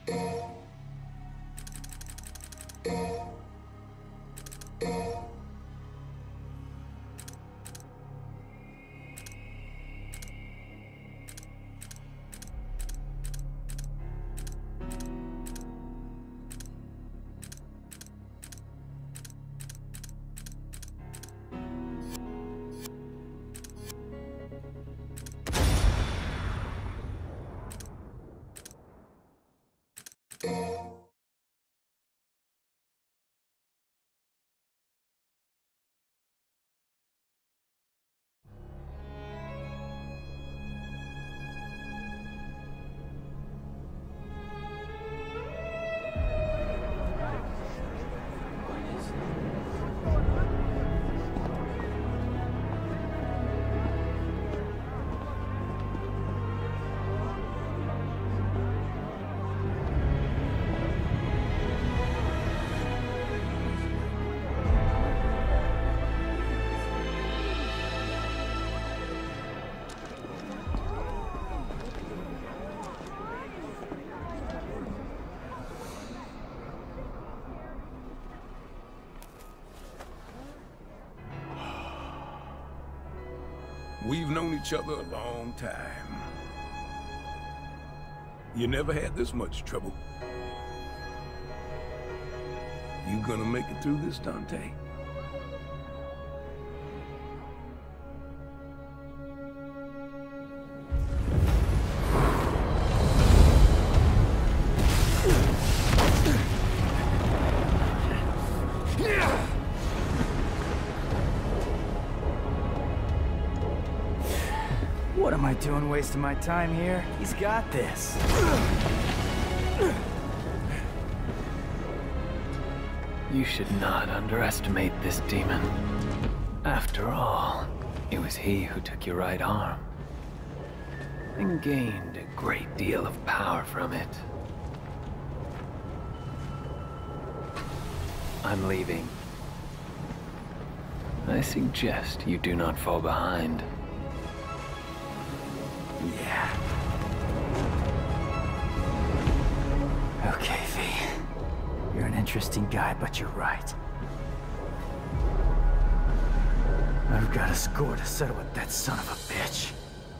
We've known each other a long time. You never had this much trouble. You gonna make it through this, Dante? What am I doing wasting my time here? He's got this. You should not underestimate this demon. After all, it was he who took your right arm and gained a great deal of power from it. I'm leaving. I suggest you do not fall behind. Yeah. Okay, V. You're an interesting guy, but you're right. I've got a score to settle with that son of a bitch.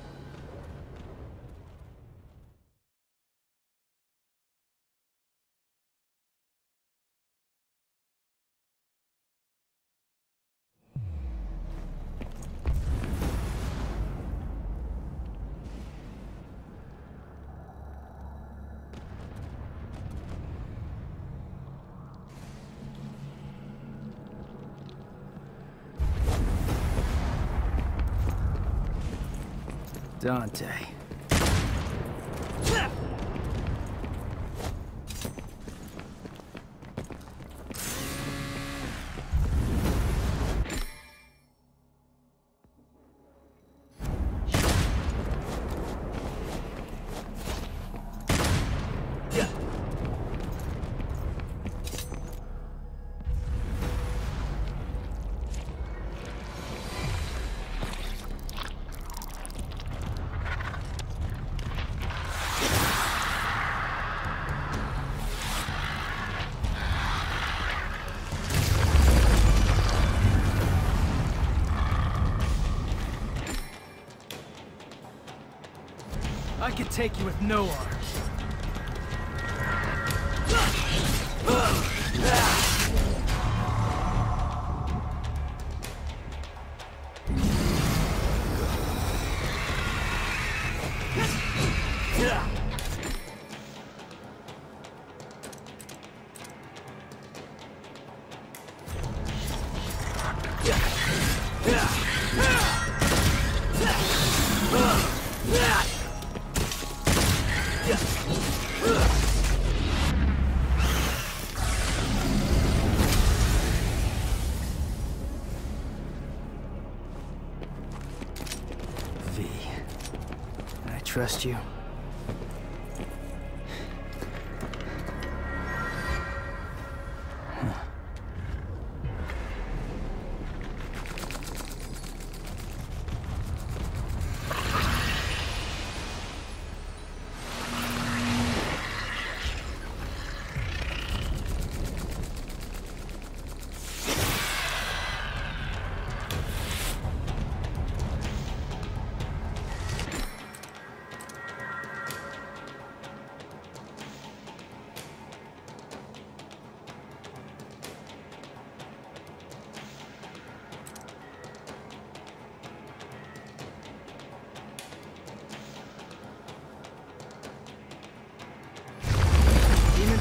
Dante. I could take you with no arms. V, can I trust you?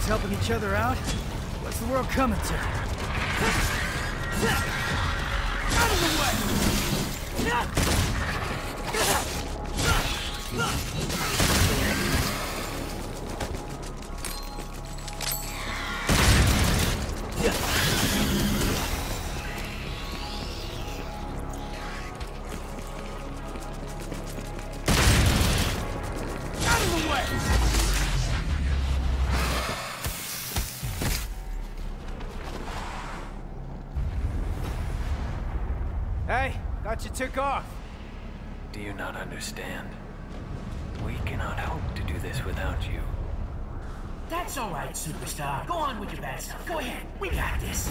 Everyone's helping each other out. What's the world coming to? Out of the way! Hey, thought you took off. Do you not understand? We cannot hope to do this without you. That's all right, superstar. Go on with your bad stuff. Go ahead. We got this.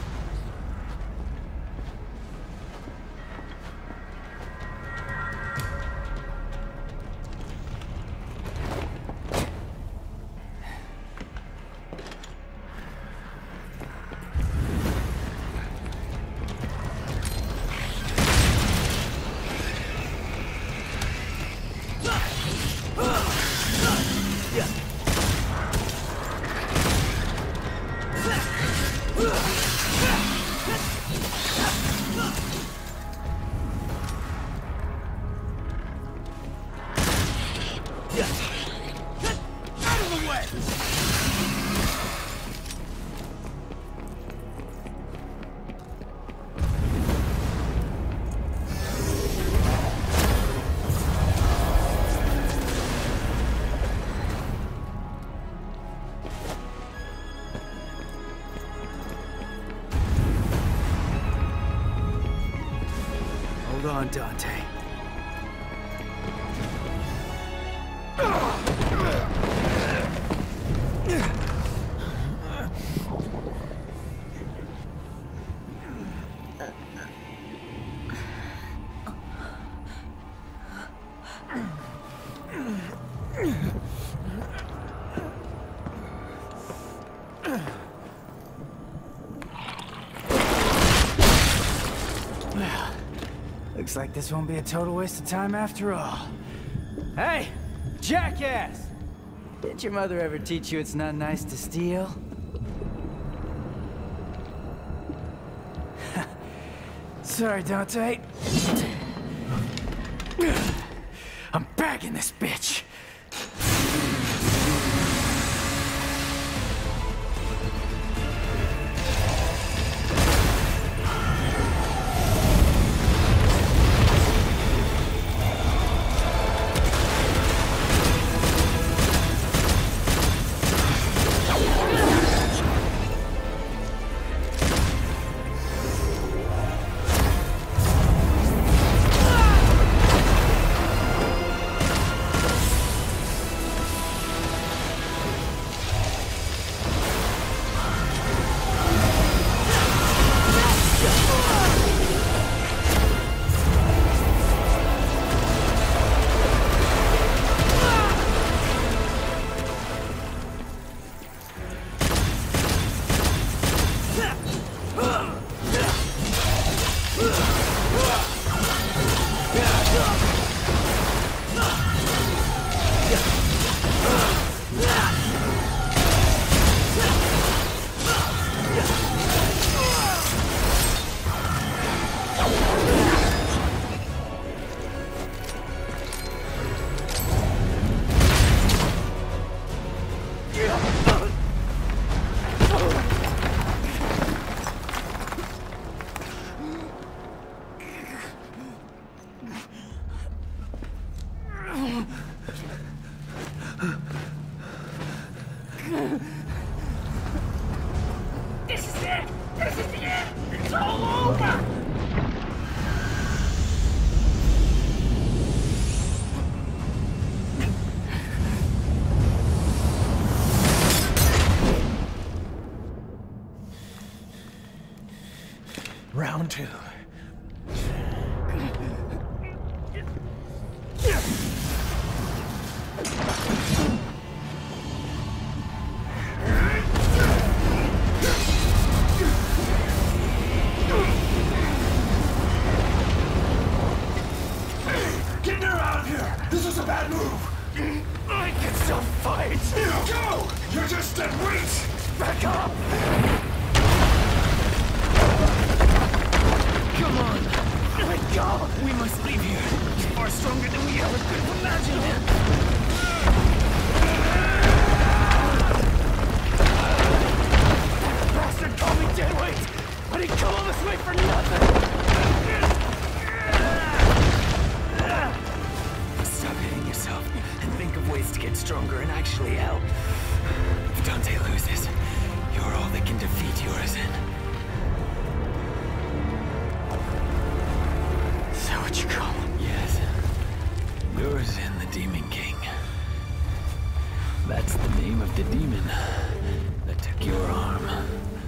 Hold on, Dante. Looks like this won't be a total waste of time after all. Hey! Jackass! Didn't your mother ever teach you it's not nice to steal? Sorry, Dante. I'm bagging this bitch! This is it! This is the end! It's all over! Round two. Get her out of here! This is a bad move! I can still fight! Go! You're just dead weight! Back up! Come on! Let go! We must leave here. He's far stronger than we ever could have imagined. Bastard called me deadweight, but he come all this way for nothing! Stop hitting yourself and think of ways to get stronger and actually help. If Dante loses, you're all that can defeat Urizen. Is that what you call him? Yes. Urizen, the Demon King. That's the name of the demon that took your arm.